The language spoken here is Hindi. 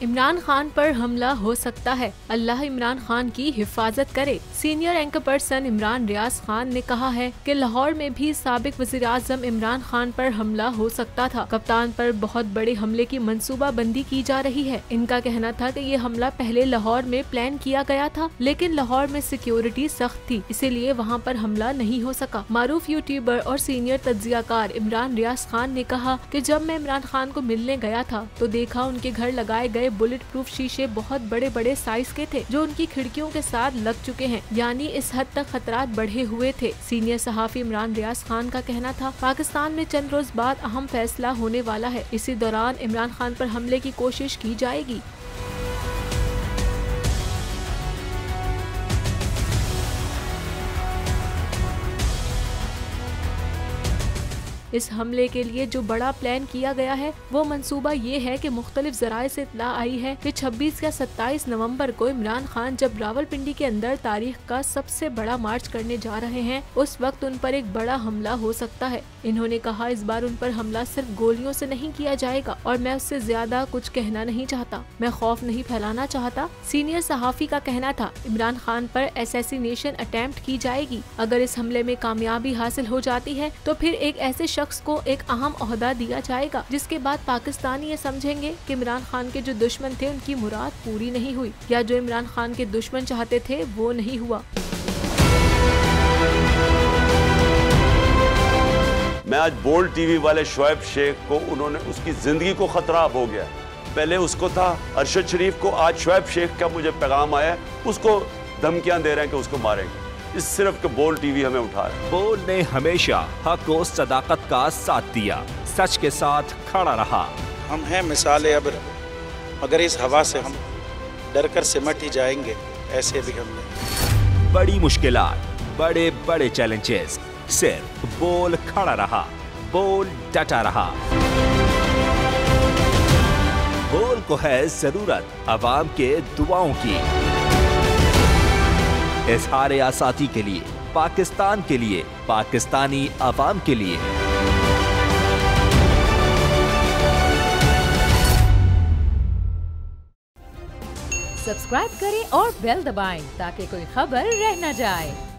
इमरान खान पर हमला हो सकता है, अल्लाह इमरान खान की हिफाजत करे। Senior anchor person Imran Riaz Khan ने कहा है कि लाहौर में भी साबिक वज़ीर-ए-आज़म इमरान खान पर हमला हो सकता था। कप्तान पर बहुत बड़े हमले की मंसूबा बंदी की जा रही है। इनका कहना था कि ये हमला पहले लाहौर में प्लान किया गया था, लेकिन लाहौर में सिक्योरिटी सख्त थी, इसीलिए वहाँ पर हमला नहीं हो सका। मारूफ यूट्यूबर और सीनियर तज्जियाकार इमरान रियाज खान ने कहा कि जब मैं इमरान खान को मिलने गया था तो देखा उनके घर लगाए गए बुलेट प्रूफ शीशे बहुत बड़े बड़े साइज के थे, जो उनकी खिड़कियों के साथ लग चुके हैं, यानी इस हद तक खतरात बढ़े हुए थे। सीनियर सहाफी इमरान रियाज खान का कहना था, पाकिस्तान में चंद रोज बाद अहम फैसला होने वाला है, इसी दौरान इमरान खान पर हमले की कोशिश की जाएगी। इस हमले के लिए जो बड़ा प्लान किया गया है वो मंसूबा ये है कि मुख्तलिफ ज़राए से इत्तला आई है कि 26 या 27 नवंबर को इमरान खान जब रावलपिंडी के अंदर तारीख का सबसे बड़ा मार्च करने जा रहे हैं, उस वक्त उन पर एक बड़ा हमला हो सकता है। इन्होंने कहा, इस बार उन पर हमला सिर्फ गोलियों से नहीं किया जाएगा और मैं उससे ज्यादा कुछ कहना नहीं चाहता, मैं खौफ नहीं फैलाना चाहता। सीनियर सहाफी का कहना था, इमरान खान पर असैसिनेशन अटेम्प्ट की जाएगी। अगर इस हमले में कामयाबी हासिल हो जाती है तो फिर एक ऐसे शख्स को एक अहम ओहदा दिया जाएगा, जिसके बाद पाकिस्तानी ये समझेंगे कि इमरान खान के जो दुश्मन थे उनकी मुराद पूरी नहीं हुई, या जो इमरान खान के दुश्मन चाहते थे वो नहीं हुआ। मैं आज बोल्ड टीवी वाले शोएब शेख को, उन्होंने उसकी जिंदगी को खतरा अब हो गया। पहले उसको था अरशद शरीफ को, आज शोएब शेख का मुझे पैगाम आया, उसको धमकियां दे रहे हैं कि उसको मारेंगे। इस सिर्फ के बोल्ड टीवी हमें उठा रहा है। बोल्ड ने हमेशा हक और सदाकत का साथ दिया, सच के साथ खड़ा रहा। हम हैं मिसाल अब्र, अगर इस हवा से हम डर कर सिमट ही जाएंगे, ऐसे भी हम नहीं। बड़ी मुश्किलात, बड़े बड़े चैलेंजेस, सिर्फ बोल खड़ा रहा, बोल डटा रहा। बोल को है जरूरत अवाम के दुआओं की। इज़हार आसाती के लिए, पाकिस्तान के लिए, पाकिस्तानी अवाम के लिए। सब्सक्राइब करें और बेल दबाएं ताकि कोई खबर रह न जाए।